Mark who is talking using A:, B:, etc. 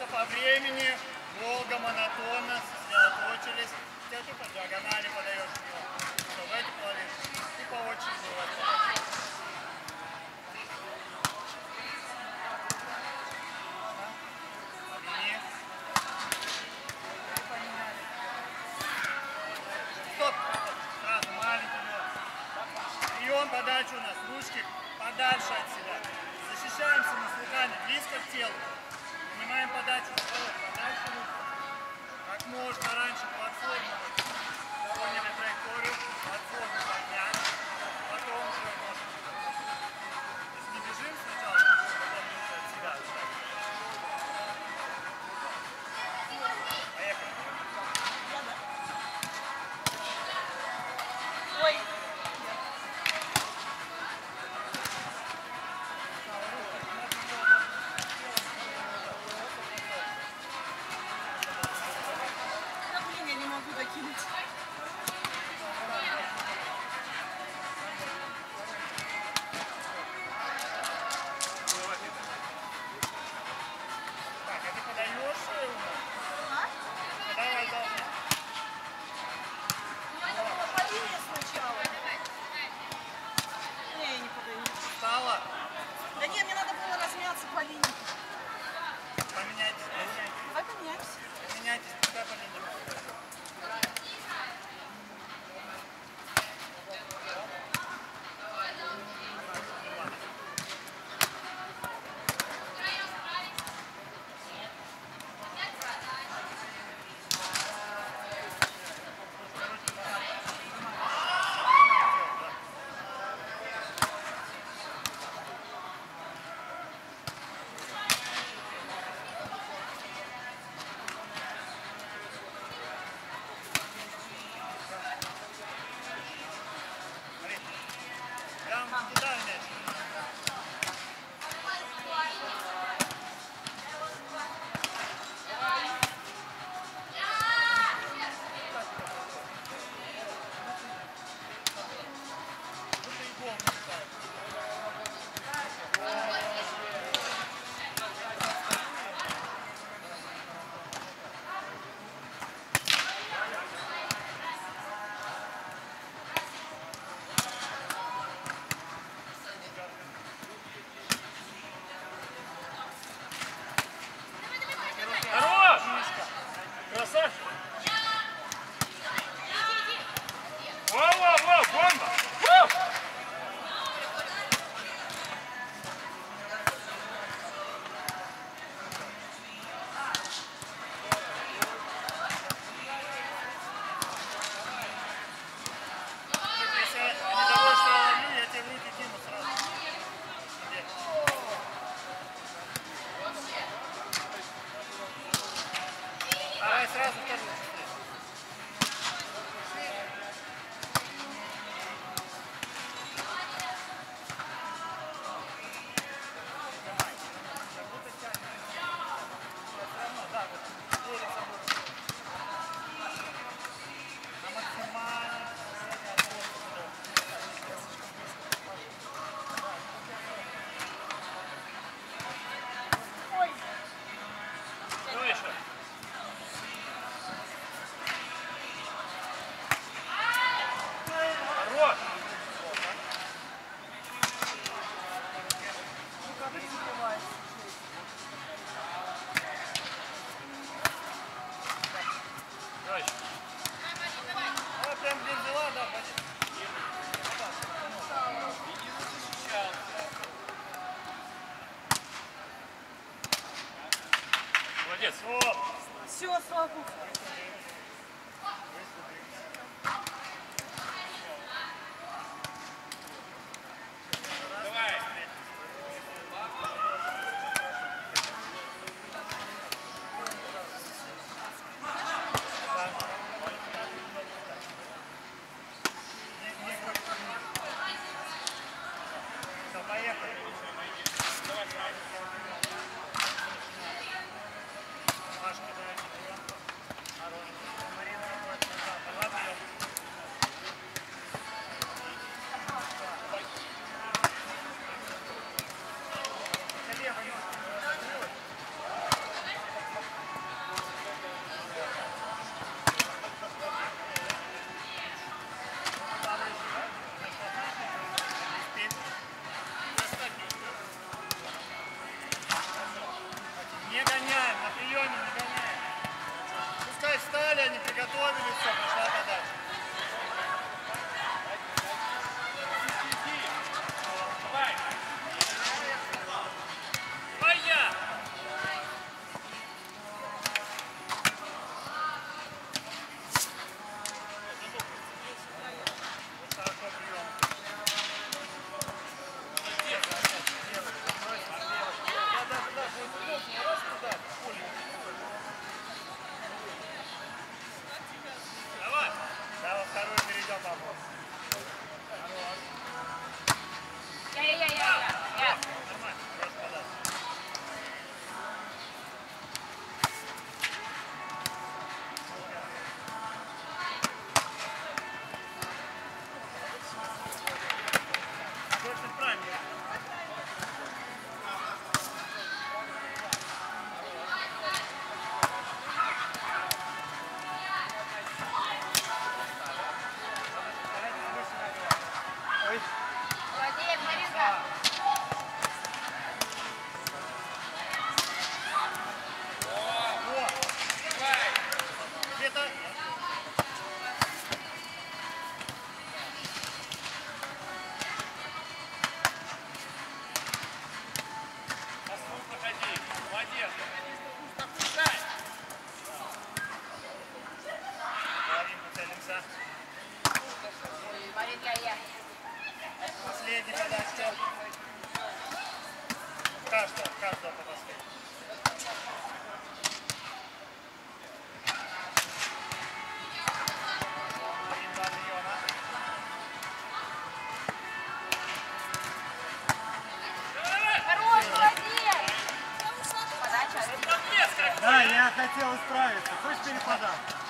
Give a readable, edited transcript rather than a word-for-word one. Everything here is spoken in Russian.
A: просто по времени, долго, монотонно, сосредоточились. Ты по диагонали подаешь его. Что, в эти половины. И по очереди у вас. Объясни. Стоп! Сразу маленький нос. Прием, подача у нас. Ручки подальше от себя. Защищаемся мыслами близко к телу. Принимаем подачу. Подальше руку. Как можно раньше платформу. Поняли траекторию. Платформу поднять. Потом уже можно. То есть не бежим сначала, потом от себя. Поехали.
B: Ой. Да блин, я не могу докинуть.
A: Так, а ты подаешь его?
B: А?
A: Давай, давай.
B: Надо было по линии сначала. Не, я не подаю.
A: Встала.
B: Да нет, мне надо было размяться по линии.
A: Поменяйтесь, поменяйтесь.
B: Давай поменяемся.
A: Поменяйтесь, пока поменяйтесь. Прям кидай мяч. Вот и гол пускай.
C: Хорош! Красавчик! Во-во-во, бомба! Воу!
A: Если недовольство ловлю, я тебе в руки кину сразу. Где? Давай сразу вторую.
B: Ой.
C: Что еще? Хорош!
B: Ну как ты забиваешь?
C: Что еще?
A: Давай прям где взяла, да, пойди.
C: Молодец!
B: Все, слава богу.
C: Давай!
A: Все, поехали. Машка, давай, прием. Хорош. Марина работает назад. Давай, прием. Левой ножкой закрылась. каждого по баскету. Один-два приема.
B: Хорош, молодец! Подача.
A: Да, я хотел исправиться. Хочешь переподам?